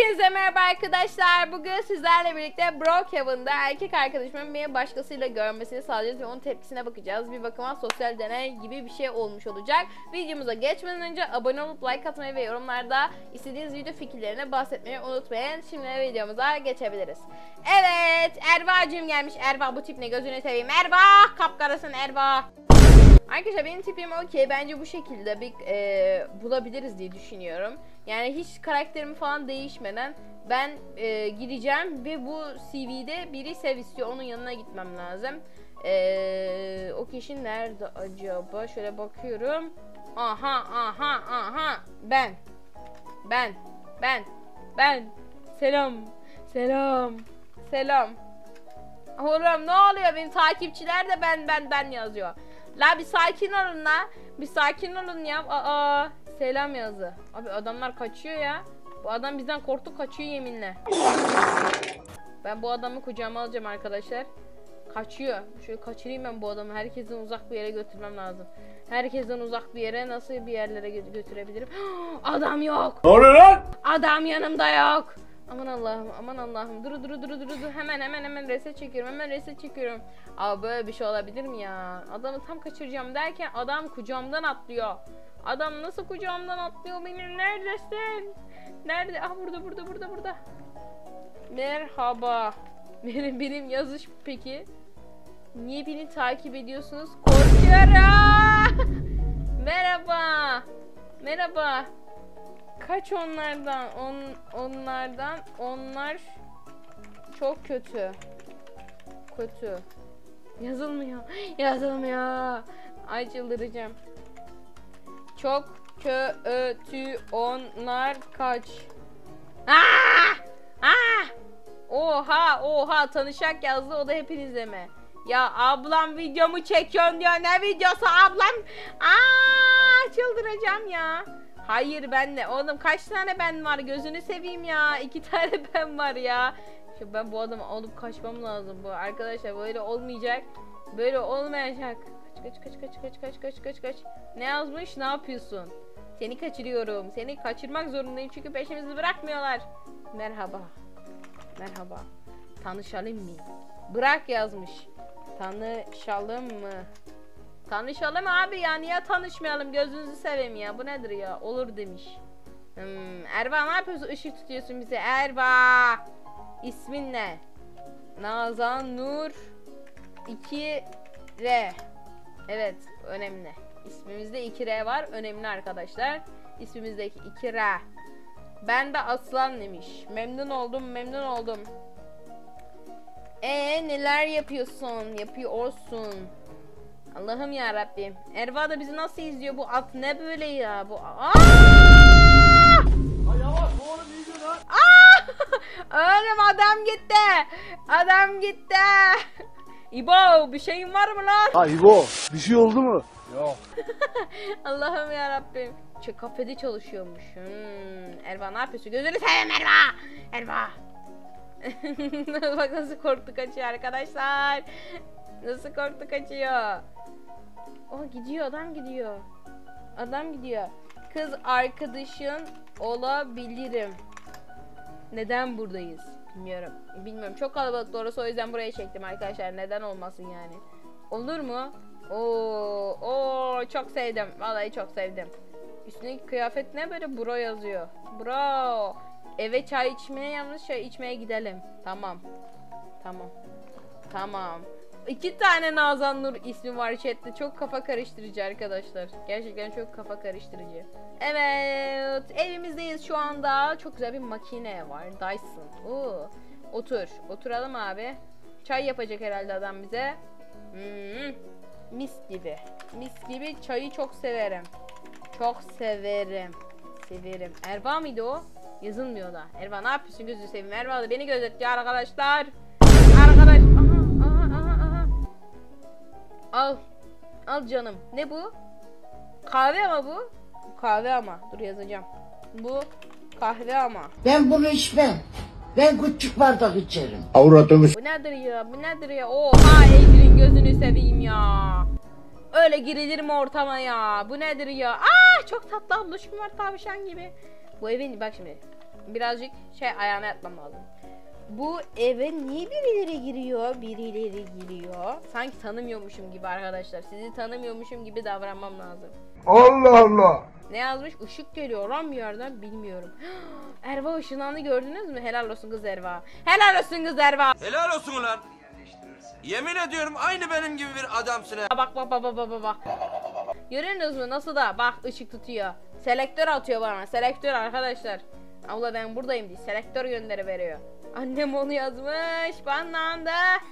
Hepinize merhaba arkadaşlar. Bugün sizlerle birlikte Brookhaven'da erkek arkadaşımın beni başkasıyla görmesini sağlayacağız ve onun tepkisine bakacağız. Bir bakıma sosyal deney gibi bir şey olmuş olacak. Videomuza geçmeden önce abone olup like atmayı ve yorumlarda istediğiniz video fikirlerine bahsetmeyi unutmayın. Şimdi videomuza geçebiliriz. Evet, Erva'cığım gelmiş. Erva, bu tip ne, gözünü seveyim. Erva, kapkarasın Erva. Arkadaşlar benim tipim okey. Bence bu şekilde bir bulabiliriz diye düşünüyorum. Yani hiç karakterimi falan değişmeden ben gideceğim ve bu CV'de biri sev istiyor. Onun yanına gitmem lazım. O kişi nerede acaba? Şöyle bakıyorum. Aha. Ben. Selam. Oğlum ne oluyor? Benim takipçiler de ben yazıyor. La bir sakin olun la. Bir sakin olun ya. Selam yazı. Abi adamlar kaçıyor ya. Bu adam bizden korktu, kaçıyor yeminle. Ben bu adamı kucağıma alacağım arkadaşlar. Kaçıyor. Şöyle kaçırayım ben bu adamı. Herkesten uzak bir yere götürmem lazım. Herkesten uzak bir yere, nasıl bir yerlere götürebilirim? Adam yok. Ne oluyor lan? Adam yanımda yok. Aman Allah'ım. Dur. Hemen reset çekiyorum. Abi böyle bir şey olabilir mi ya? Adamı tam kaçıracağım derken adam kucağımdan atlıyor. Adam nasıl kucağımdan atlıyor benim? Neredesin? Nerede? Ah burada. Merhaba. Benim yazış peki. Niye beni takip ediyorsunuz? Korkuyorum. Merhaba. Kaç onlardan? Onlar çok kötü. Yazılmıyor. Ay çıldıracağım. Çok kötü onlar kaç. Oha tanışak yazdı, o da hepinize mi? Ya ablam videomu çekiyorsun diyor. Ne videosu ablam? Çıldıracağım ya. Hayır ben de. Oğlum kaç tane ben var? Gözünü seveyim ya. 2 tane ben var ya. Şimdi ben bu adamı alıp kaçmam lazım. Bu arkadaşlar böyle olmayacak. Böyle olmayacak. Kaç. Ne yazmış? Ne yapıyorsun? Seni kaçırıyorum. Seni kaçırmak zorundayım çünkü peşimizi bırakmıyorlar. Merhaba. Tanışalım mı? Bırak yazmış. Tanışalım mı? Tanışalım abi ya, niye tanışmayalım, gözünüzü seveyim ya, bu nedir ya, olur demiş. Erva ne yapıyorsun, ışık tutuyorsun bize Erva. İsmin ne? Nazan Nur 2R. Evet önemli, ismimizde 2R var, önemli arkadaşlar, ismimizdeki 2R. Ben de Aslan demiş. Memnun oldum. Neler yapıyorsun? Allah'ım ya Rabbim. Erva da bizi nasıl izliyor, bu at ne böyle ya, bu Yavaş oğlum, iyi gün lan. Oğlum adam gitti. İbo bir şeyin var mı lan? İbo bir şey oldu mu? Yok. Allah'ım ya Rabbim. Kafede çalışıyormuş. Erva ne yapıyorsun? Gözünü seveyim Erva. Bak nasıl korktu kaçıyor arkadaşlar. Gidiyor, adam gidiyor. Kız arkadaşın olabilirim. Neden buradayız? Bilmiyorum. Çok kalabalık orası, o yüzden buraya çektim arkadaşlar. Neden olmasın yani? Olur mu? Çok sevdim. Vallahi çok sevdim. Üstündeki kıyafet ne böyle, bro yazıyor. Bro. Eve çay içmeye, yalnız çay içmeye gidelim. Tamam. 2 tane Nazan Nur ismi var chatte. Çok kafa karıştırıcı arkadaşlar. Gerçekten çok kafa karıştırıcı. Evet, evimizdeyiz şu anda. Çok güzel bir makine var, Dyson. Oturalım abi. Çay yapacak herhalde adam bize. Mis gibi çayı çok severim. Erva mıydı o? Yazılmıyor da. Erva ne yapıyorsun, gözünü seveyim. Erva da beni gözetliyor arkadaşlar. Al canım. Ne bu? Kahve ama bu. Kahve ama. Dur yazacağım. Bu kahve ama. Ben bunu içmem. Ben küçük bardak içerim. Avradımız. Bu nedir ya? Oha Ecrin, gözünü seveyim ya. Öyle girilir mi ortama ya? Bu nedir ya? Çok tatlı abluşum var, tavşan gibi. Bu evin bak şimdi. birazcık ayağına yatmam lazım. Bu eve niye birileri giriyor? Birileri giriyor. Sanki tanımıyormuşum gibi arkadaşlar. Sizi tanımıyormuşum gibi davranmam lazım. Allah Allah. Ne yazmış? Işık geliyor lan bir yerden, bilmiyorum. Erva ışınlandı, gördünüz mü? Helal olsun kız Erva. Helal olsun kız Erva. Helal olsun ulan. Yemin ediyorum aynı benim gibi bir adamsın ha. Bak. Görüyorsunuz mu nasıl da bak ışık tutuyor. Selektör atıyor bana. Selektör arkadaşlar. Abla ben buradayım diye selektör gönderi veriyor. Annem onu yazmış. Banlandı.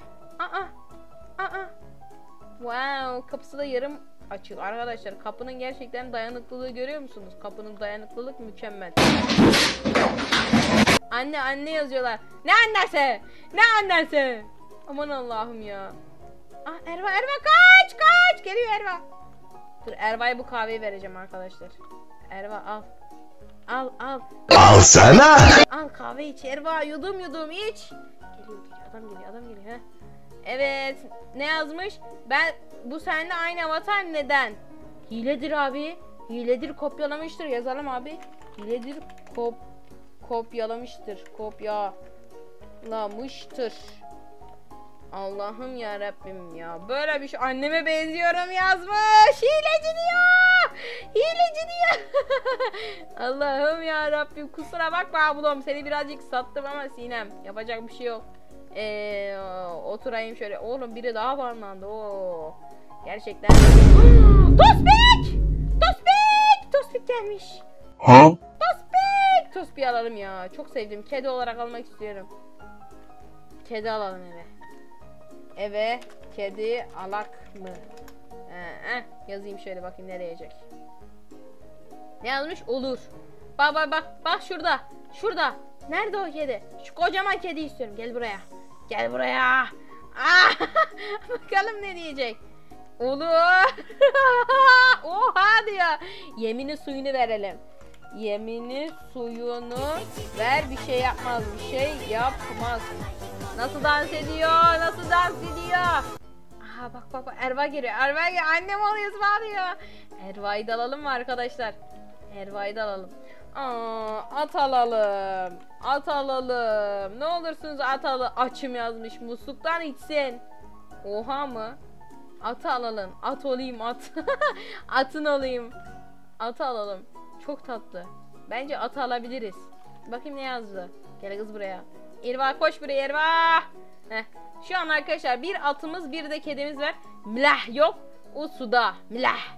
Wow, kapısı da yarım açık arkadaşlar. Kapının gerçekten dayanıklılığı görüyor musunuz? Kapının dayanıklılık mükemmel. Anne yazıyorlar. Ne annesi? Ne annesi? Aman Allah'ım ya. Erva kaç. Geliyor Erva. Dur Erva'ya bu kahveyi vereceğim arkadaşlar. Erva al. Al sana. Al kahve iç Erva, yudum iç. Geliyor adam geliyor. Heh. Evet, ne yazmış? Bu seninle aynı avatar neden? Hiledir abi. Hiledir, kopyalamıştır, yazalım abi. Hiledir, kopyalamıştır. Kopyalamıştır. Allah'ım ya Rabbim ya. Böyle bir şey, anneme benziyorum yazmış. Hileci diyor. Allah'ım ya Rabbim, kusura bakma ablam, seni birazcık sattım ama Sinem yapacak bir şey yok. Oturayım şöyle. Oğlum biri daha parmağında. Oo. Gerçekten. Tospik gelmiş. Ha? Tospik alalım ya. Çok sevdim. Kedi olarak almak istiyorum. Kedi alalım eve. Eve kedi alak mı? Yazayım şöyle, bakayım nereye yiyecek. Ne yazmış? Olur. Bak şurada. Nerede o kedi? Şu kocaman kedi istiyorum. Gel buraya. Bakalım ne diyecek. Olur. Oha diyor. Yemini suyunu verelim. Yemini suyunu ver, bir şey yapmaz. Nasıl dans ediyor? Bak Erva geliyor. Annem oluyor diyor. Erva'yı da alalım mı arkadaşlar? At alalım. Ne olursunuz at alalım. Açım yazmış. Musluktan içsin. Oha mı? Atı alalım. At olayım at. Atın olayım. Atı alalım. Çok tatlı. Bence atı alabiliriz. Bakayım ne yazdı. Gel kız buraya. Erva koş buraya Erva. Heh. Şu an arkadaşlar bir atımız, bir de kedimiz var. Mlah yok. O suda. Mlah.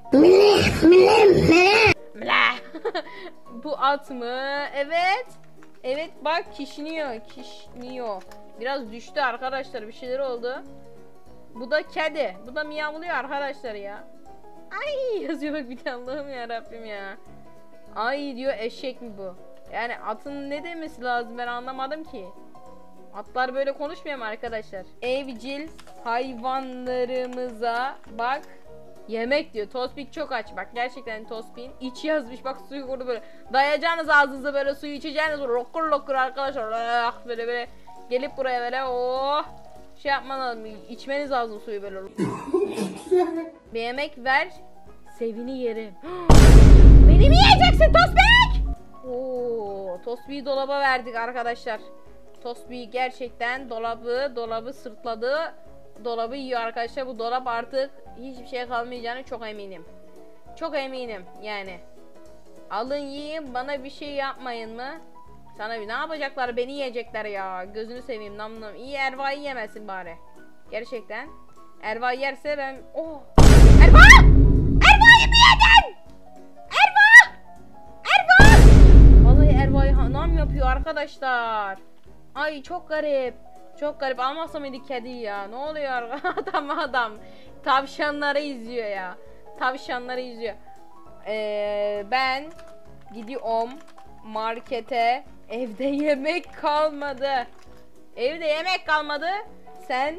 Bu at mı? Evet bak kişniyor. Biraz düştü arkadaşlar, bir şeyler oldu. Bu da kedi. Bu da miyavlıyor arkadaşlar ya. Ay yazıyor bak bir de, Allah'ım ya Rabbim ya. Ay diyor, eşek mi bu? Yani atın ne demesi lazım, ben anlamadım ki. Atlar böyle konuşmuyor mu arkadaşlar? Evcil hayvanlarımıza bak. Yemek diyor. Tospik çok aç. Bak gerçekten Tospik'in içi yazmış. Bak suyu kurdu böyle. Dayayacağınız ağzınıza böyle suyu içeceğiniz. Lokur arkadaşlar. Böyle gelip buraya böyle yapman lazım. İçmeniz lazım suyu böyle. Bir yemek ver. Sevini yerim. Beni mi yiyeceksin Tospik? Tospik'i dolaba verdik arkadaşlar. Tospik gerçekten dolabı sırtladı. Dolabı yiyor arkadaşlar. Bu dolap artık hiçbir şey kalmayacağını çok eminim. Yani. Alın yiyin, bana bir şey yapmayın mı? Sana ne yapacaklar? Beni yiyecekler ya. Gözünü seveyim namlam. İyi Erva'yı yemesin bari. Gerçekten. Erva yerse ben... Erva! Erva'yı mı yedin? Erva! Vallahi Erva'yı nam yapıyor arkadaşlar. Ay çok garip. Almazsa mıydı kedi ya? Ne oluyor? Adam. Tavşanları izliyor ya. Ben gidiyorum markete. Evde yemek kalmadı. Sen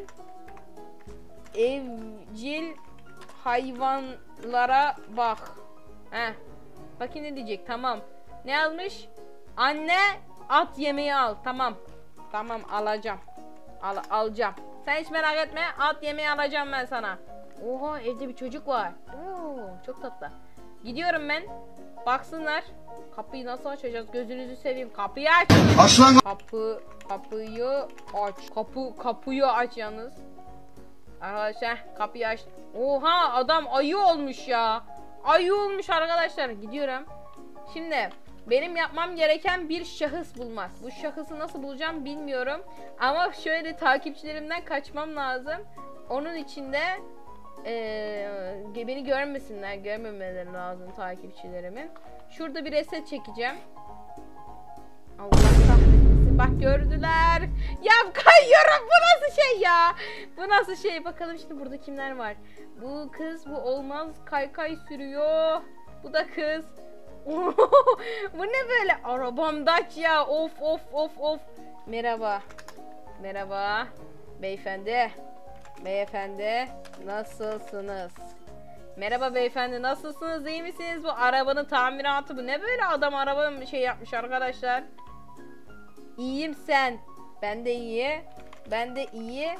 evcil hayvanlara bak. Bakayım ne diyecek. Tamam. Ne yazmış? Anne at yemeği al. Tamam alacağım. Alacağım. Sen hiç merak etme. At yemeği alacağım ben sana. Oha, evde bir çocuk var. Çok tatlı. Gidiyorum ben. Baksınlar. Kapıyı nasıl açacağız? Gözünüzü seveyim. Kapıyı aç. Aslan Kapıyı aç. Kapıyı aç yalnız. Arkadaşlar kapıyı aç. Oha adam ayı olmuş ya. Ayı olmuş arkadaşlar. Gidiyorum. Şimdi benim yapmam gereken bir şahıs bulmak. Bu şahısı nasıl bulacağım bilmiyorum. Ama şöyle takipçilerimden kaçmam lazım. Onun için de beni görmesinler. Görmemeleri lazım takipçilerimin. Şurada bir reset çekeceğim. Allah kahretsin. Bak gördüler. Ya kayıyorum. Bu nasıl şey ya? Bu nasıl şey? Bakalım şimdi burada kimler var? Bu kız bu olmaz. Kaykay sürüyor. Bu da kız. Bu ne böyle? Arabam Dacia. Of. Merhaba. Merhaba. Beyefendi. Beyefendi. Nasılsınız? Merhaba beyefendi. Nasılsınız? İyi misiniz? Bu arabanın tamiratı bu. Ne böyle adam araba şey yapmış arkadaşlar? İyiyim sen. Ben de iyi. Ben de iyi.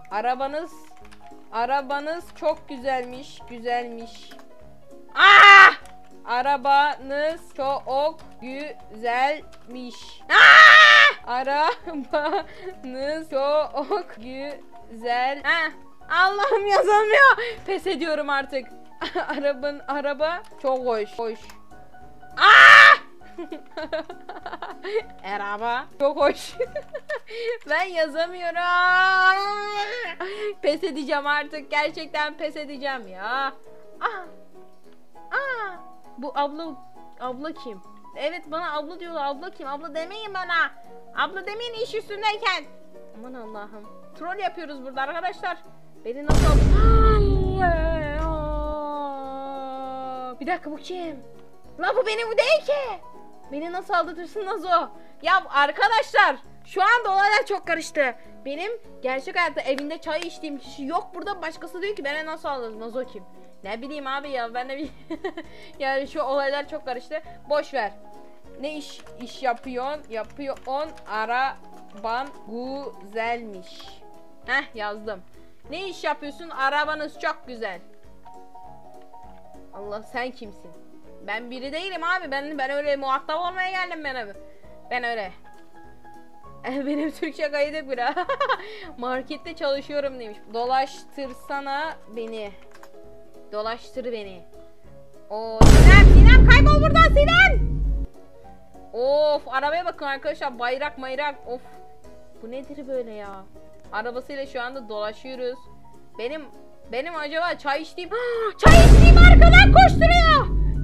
Arabanız çok güzelmiş. Güzelmiş. Ah! Arabanız çok güzelmiş. Ah! Arabanız çok güzel. Ah! Allah'ım yazamıyor. Pes ediyorum artık. Araba çok hoş. Ah! Araba çok hoş. Ben yazamıyorum. Pes edeceğim artık. Gerçekten pes edeceğim ya. Bu abla kim? Evet bana abla diyorlar. Abla kim? Abla demeyin bana. Abla demeyin iş üstündeyken. Aman Allah'ım. Troll yapıyoruz burada arkadaşlar. Beni nasıl Bir dakika bu kim? La bu benim bu değil ki. Beni nasıl aldatırsın Nazo? Ya arkadaşlar şu anda olaylar çok karıştı. Benim gerçek hayatta evinde çay içtiğim kişi yok burada. Başkası diyor ki beni nasıl aldatır? Nazo kim? Ne bileyim abi ya ben de yani şu olaylar çok karıştı. Boş ver. Ne iş yapıyorsun? Araban güzelmiş. Heh yazdım. Ne iş yapıyorsun? Arabanız çok güzel. Allah sen kimsin? Ben biri değilim abi. Ben öyle muhatap olmaya geldim ben abi. Ben öyle. Benim Türkçe kaydı bira. Markette çalışıyorum demiş. Dolaştırsana beni. Dolaştır beni. Oo Sinem kaybol buradan Sinem. Of arabaya bakın arkadaşlar. Bayrak Of. Bu nedir böyle ya? Arabasıyla şu anda dolaşıyoruz. Benim acaba çay içtiğim arkadan koşturuyor.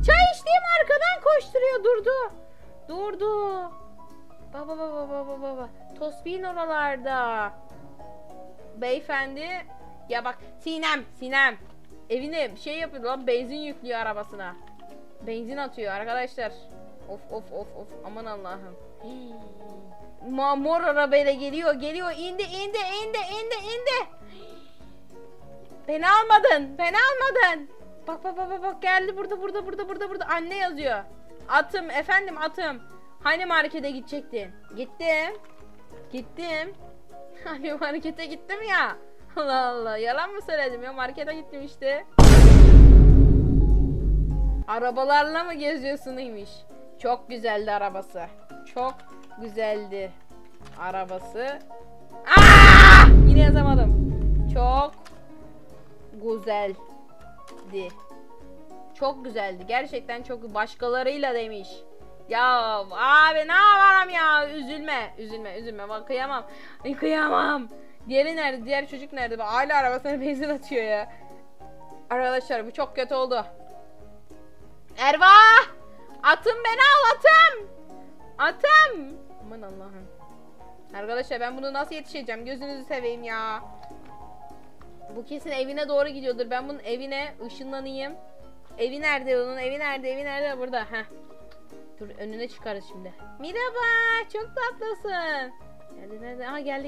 Durdu. Baba. Tosbih'in oralarda. Beyefendi. Ya bak Sinem. Evine bir şey yapıyor lan, benzin yüklüyor arabasına. Benzin atıyor arkadaşlar. Of. Aman Allah'ım. Mor arabayla geliyor. İndi. Beni almadın. Bak geldi burada. Anne yazıyor. Atım efendim atım. Hani markete gidecektin? Gittim. Hani markete gittim ya. Allah Allah yalan mı söyledim ya, markete gittim işte. Arabalarla mı geziyorsunuymuş? Çok güzeldi arabası. Yine yazamadım. Çok güzeldi. Gerçekten çok başkalarıyla demiş. Ya abi ne yapalım ya? Üzülme. Bak kıyamam. Diğeri nerede? Diğer çocuk nerede? Bak hala arabasına benzin atıyor ya. Arkadaşlar bu çok kötü oldu. Erva! Atım beni al atım. Aman Allah'ım. Arkadaşlar ben bunu nasıl yetişeceğim? Gözünüzü seveyim ya. Bu kesin evine doğru gidiyordur. Ben bunun evine ışınlanayım. Evi nerede onun? Evi nerede? Burada. Heh. Dur önüne çıkarız şimdi. Merhaba. Çok tatlısın. Nerede? Aha geldi.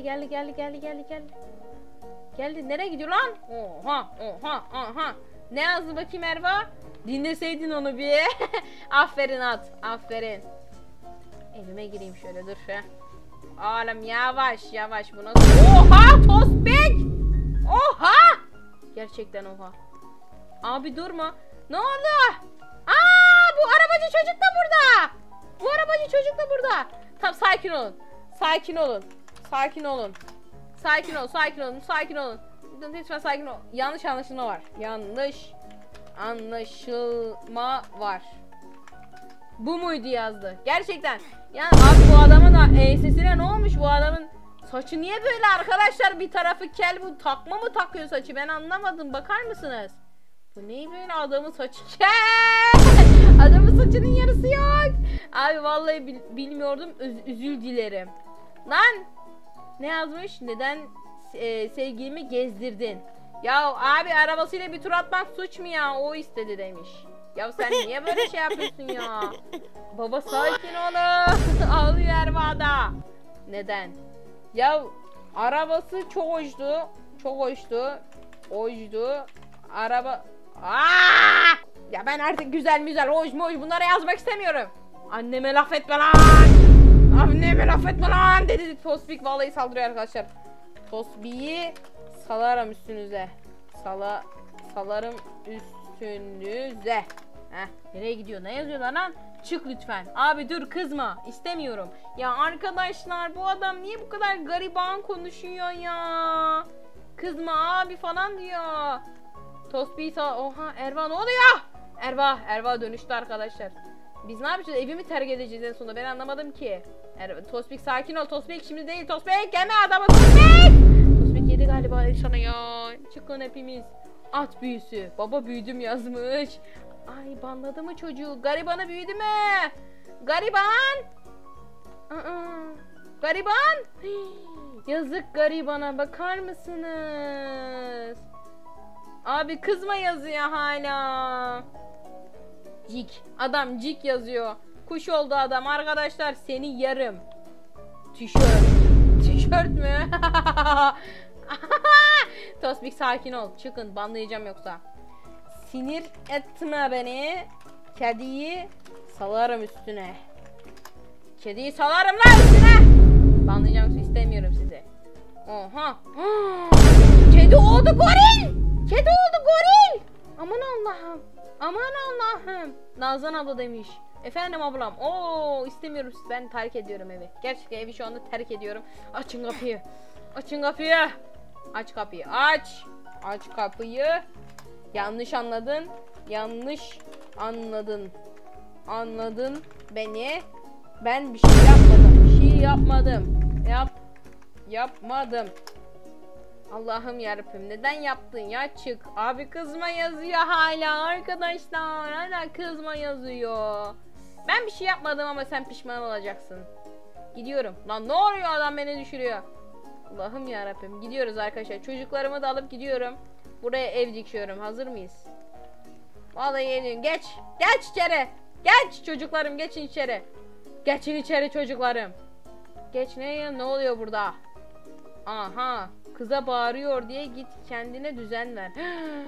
Geldi. Nereye gidiyor lan? Oha. Ne yazdı bakayım Erva? Dinleseydin onu bir. Aferin at. Aferin. Evime gireyim şöyle dur. Oğlum yavaş. Bu nasıl? Oha tospik. Oha. Gerçekten oha. Abi durma. Ne oldu? bu arabacı çocuk da burada. Bu arabacı çocuk da burada. Tamam, sakin olun. Sakin olun. Sakin olun. Sakin olun, sakin olun, sakin olun. Lütfen sakin ol. Yanlış anlaşılma var. Yanlış anlaşılma var. Bu muydu yazdı? Gerçekten. Yani abi bu adamın ensesine ne olmuş? Bu adamın saçı niye böyle arkadaşlar? Bir tarafı kel, bu takma mı takıyor saçı? Ben anlamadım. Bakar mısınız? Bu ne böyle, adamın saçı kel? Adamın saçının yarısı yok. Abi vallahi bilmiyordum. Üzül dilerim. Lan ne yazmış? Neden sevgilimi gezdirdin? Ya abi arabasıyla bir tur atmak suç mu ya? O istedi demiş. Ya sen niye böyle şey yapıyorsun ya? Baba sakin olun. Ağlıyor Erva'da. Neden? Ya arabası çok hoştu. Çok hoştu. Hoştu. Araba... Aa! Ya ben artık güzel hoş bunlara yazmak istemiyorum. Anneme laf etme lan. Anneme laf etme lan dedi. Tospik vallahi saldırıyor arkadaşlar. Tospik'i salarım üstünüze. Salarım üstünüze. Heh, nereye gidiyor? Ne yazıyor lan? Çık lütfen. Abi dur, kızma. İstemiyorum. Ya arkadaşlar bu adam niye bu kadar gariban konuşuyor ya? Kızma abi falan diyor. Tospik'i oha Erva ne oluyor? Erva dönüştü arkadaşlar. Biz ne yapacağız? Evimi terk edeceğiz en sonunda. Ben anlamadım ki. Tospik sakin ol. Tospik şimdi değil. Tospik gelme adamı. Tospik yedi galiba sana ya. Çıkın hepimiz. At büyüsü. Baba büyüdüm yazmış. Ay banladı mı çocuğu? Garibanı büyüdü mü? Gariban. Gariban. Yazık garibana, bakar mısınız? Abi kızma yazıyor hala. Cik. Adam cik yazıyor. Kuş oldu adam arkadaşlar, seni yarım. Tişört. Tişört mü? Tospik sakin ol. Çıkın, banlayacağım yoksa. Sinir etme beni. Kediyi salarım üstüne. Kediyi salarım lan üstüne. Banlayacağım yoksa istemiyorum sizi. Oha. Kedi oldu goril. Kedi oldu goril. Aman Allah'ım. Aman Allah'ım. Nazan abla demiş. Efendim ablam. Oo istemiyorum sizi. Ben terk ediyorum evi. Gerçekten evi şu anda terk ediyorum. Açın kapıyı. Açın kapıyı. Aç kapıyı. Aç. Aç kapıyı. Yanlış anladın. Yanlış anladın. Anladın beni. Ben bir şey yapmadım. Bir şey yapmadım. Yapmadım. Allah'ım yarabbim, neden yaptın ya? Çık. Abi kızma yazıyor hala arkadaşlar. Hala kızma yazıyor. Ben bir şey yapmadım ama sen pişman olacaksın. Gidiyorum. Lan ne oluyor, adam beni düşürüyor. Allah'ım yarabbim. Gidiyoruz arkadaşlar. Çocuklarımı da alıp gidiyorum. Buraya ev dikiyorum. Hazır mıyız? Vallahi geliyorum. Geç. Geç içeri. Geç çocuklarım, geçin içeri. Geçin içeri çocuklarım. Geç ne oluyor burada? Aha. Kıza bağırıyor diye git kendine düzen ver.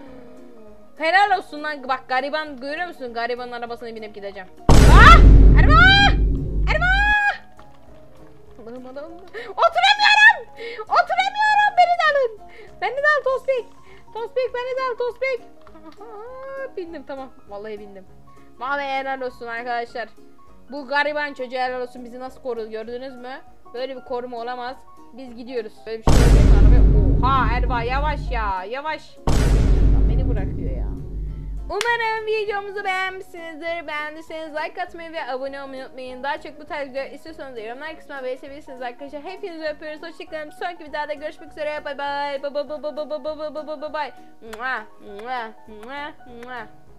Helal olsun lan. Bak gariban, görüyor musun? Garibanın arabasına binip gideceğim. Ah! Erba! Erba! Allah'ım Allah'ım. Oturamıyorum! Oturamıyorum! Beni de alın. Beni de al Tospik. Tospik beni de al Tospik. Bindim tamam. Vallahi bindim. Vallahi helal olsun arkadaşlar. Bu gariban çocuğa helal olsun. Bizi nasıl korudu gördünüz mü? Böyle bir koruma olamaz. Biz gidiyoruz. Böyle bir şey olacak. Oha Erva yavaş ya. Yavaş. Beni bırakıyor ya. Umarım videomuzu beğenmişsinizdir. Beğendiyseniz like atmayı ve abone olmayı unutmayın. Daha çok bu tarz videolar istiyorsanız yorumlar kısmına belirtebilirsiniz arkadaşlar. Hepinizi öpüyoruz. Hoşçakalın. Sonraki videoda görüşmek üzere. Bye bye. Bye bye bye bye bye bye bye bye bye bye.